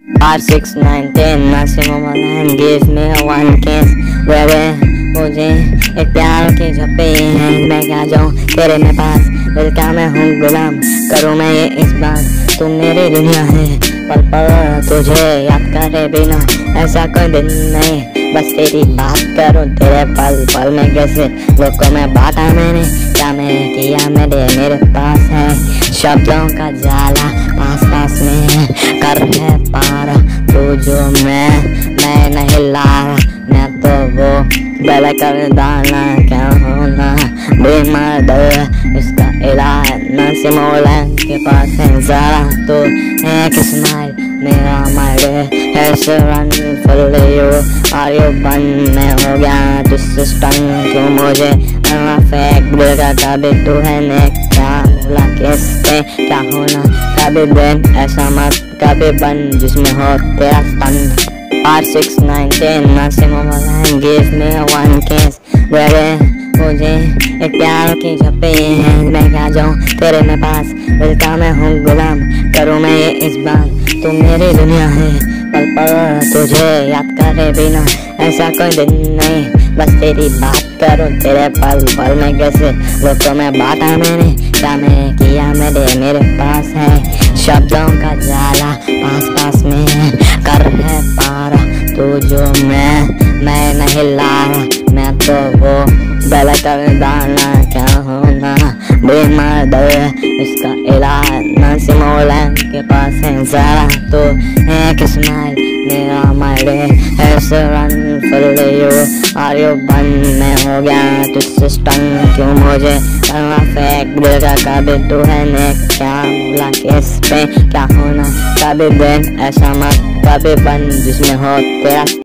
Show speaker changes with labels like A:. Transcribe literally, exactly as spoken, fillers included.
A: Five, six, nine, ten, maximum and give me one kiss, baby। मुझे एक प्यार की झपे है, मैं क्या जाऊँ तेरे में पास, दिल का मैं हूँ गुलाम, करूँ मैं ये इस बात, तू मेरी दुनिया है, पल पल तुझे याद करे बिना ऐसा कोई दिन नहीं, बस तेरी बात करूँ तेरे पल पल में कैसे लोगों में बांटा मैंने, क्या मैंने किया मेरे मेरे पास है शब्दों का जाला, पास पास में है कर है पारा, तू जो मैं मैं नहीं ला रहा, मैं तो वो गला कर डालना, क्या होना बीमार दर्द इसका इलाज नसीमोलन के पास है जरा तो एक स्माइल मेरा माइडे है रन फुल यू और यू बन में हो गया तुझसे स्टन, क्यों मुझे फेक देगा कभी तू है ने क्या बोला किससे क्या होना, कभी दिन ऐसा मत कभी बन जिसमें हो तेरा स्टन। Five, six, nine, ten, maximum and give me one kiss, baby। मुझे एक प्यार की झपे है, मैं क्या जाऊँ तेरे में पास, दिल का मैं हूँ गुलाम, करूँ मैं ये इस बात, तू मेरी दुनिया है, पल पल तुझे याद करे बिना ऐसा कोई दिन नहीं, बस तेरी बात करूँ तेरे पल पल में कैसे लोगों में बांटा मैंने, क्या मैंने किया मेरे मेरे पास है शब्दों का जाला, पास पास में है कर है पारा, तू जो मैं मैं नहीं ला रहा, मैं तो वो गला कर डालना, क्या होना बीमार दर्द इसका इलाज नसीमोलन के पास है जरा तो एक स्माइल मेरा माइडे ऐसे रन फुल यू और यू बन में हो गया तुझसे स्टन, क्यों मुझे करना फेक दिल का कभी तू है ने क्या बोला किस पे क्या होना, कभी दिन ऐसा मत कभी बन जिसमें हो तेरा